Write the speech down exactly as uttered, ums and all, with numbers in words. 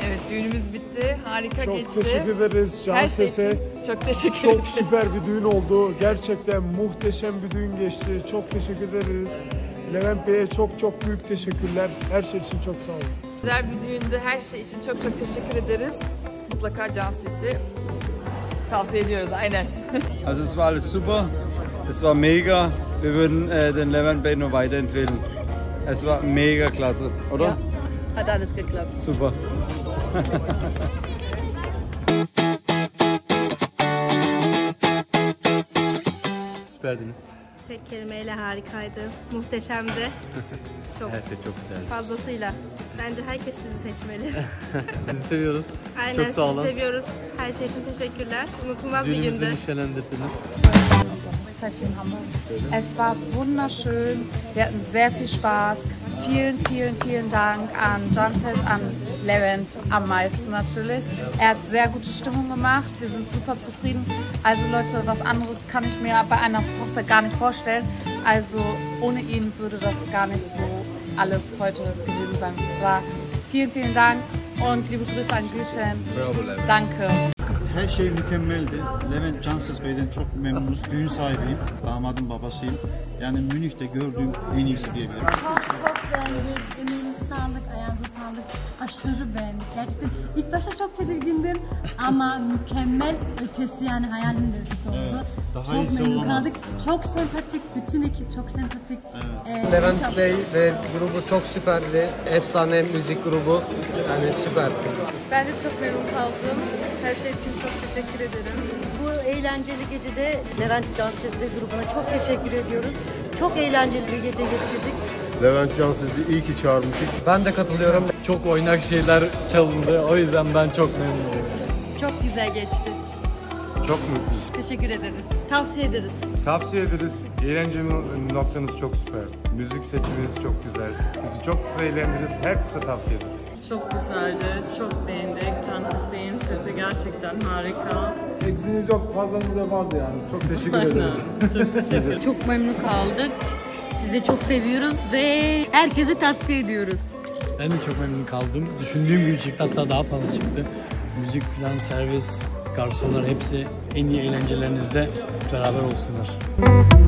Evet, düğünümüz bitti. Harika çok geçti. Çok teşekkür ederiz Can Her Ses'e. şey için çok teşekkür Çok ederiz. süper bir düğün oldu. Gerçekten muhteşem bir düğün geçti. Çok teşekkür ederiz. Levent Bey'e çok çok büyük teşekkürler. Her şey için çok sağ olun. Güzel bir düğündü. Her şey için çok çok teşekkür ederiz. Mutlaka Can Ses'i tavsiye ediyoruz. Aynen. Also es war alles super. Es war mega. Wir würden äh, den Levent Bey nur weiterempfehlen. Es war mega klasse, oder? Ja, hat alles geklappt. Super. Süperdiniz. Tek kelimeyle harikaydı. Muhteşemdi. Çok Her şey çok güzel. fazlasıyla. Bence herkes sizi seçmeli. Sizi seviyoruz. Aynen, çok sağ olun. sizi seviyoruz. Her şey için teşekkürler. Unutulmaz bir Düğünümüzü gündü. nişanlendirdiniz. In Hamburg. Es war wunderschön, wir hatten sehr viel Spaß. Vielen, vielen, vielen Dank an Can Ses, an Levent am meisten natürlich. Er hat sehr gute Stimmung gemacht, wir sind super zufrieden. Also Leute, was anderes kann ich mir bei einer Hochzeit gar nicht vorstellen. Also ohne ihn würde das gar nicht so alles heute gewesen sein. Es war vielen, vielen Dank und liebe Grüße an Gülşen. Danke. Her şey mükemmeldi. Levent Can Ses Bey'den çok memnunuz. Düğün sahibiyim. Damadın babasıyım. Yani Münih'te gördüğüm en iyisi diyebilirim. Çok çok beğendik. Emeğinize sağlık, ayağınıza sağlık. Aşırı beğendik. Gerçekten ilk başta çok tedirgindim ama mükemmel ötesi, yani hayalimin de ötesi oldu. Evet, daha çok iyisi memnun olamaz. kaldık. Çok sempatik. Bütün ekip çok sempatik. Evet. Ee, Levent çok- Bey ve grubu çok süperdi. Efsane müzik grubu. Yani süper. Ben de çok memnun kaldım. Her şey için çok teşekkür ederim. Bu eğlenceli gecede Levent Can Ses'e grubuna çok teşekkür ediyoruz. Çok eğlenceli bir gece geçirdik. Levent Can Ses'i iyi ki çağırmıştık. Ben de katılıyorum. Çok oynak şeyler çalındı. O yüzden ben çok memnunum. Çok güzel geçti. Çok mutluyuz. Teşekkür ederiz. Tavsiye ederiz. Tavsiye ederiz. Eğlence noktanız çok süper. Müzik seçiminiz çok güzel. Bizi çok eğlendiniz. Herkese tavsiye ederim. Çok güzeldi, çok beğendik. Can Ses Bey'in sesi gerçekten harika. Eksiğiniz yok, fazlanız da vardı yani. Çok teşekkür ederiz. Çok teşekkür ederim. Çok memnun kaldık. Sizi çok seviyoruz ve herkese tavsiye ediyoruz. Ben de çok memnun kaldım. Düşündüğüm gibi çıktı, hatta daha fazla çıktı. Müzik falan, servis, garsonlar hepsi en iyi eğlencelerinizde beraber olsunlar.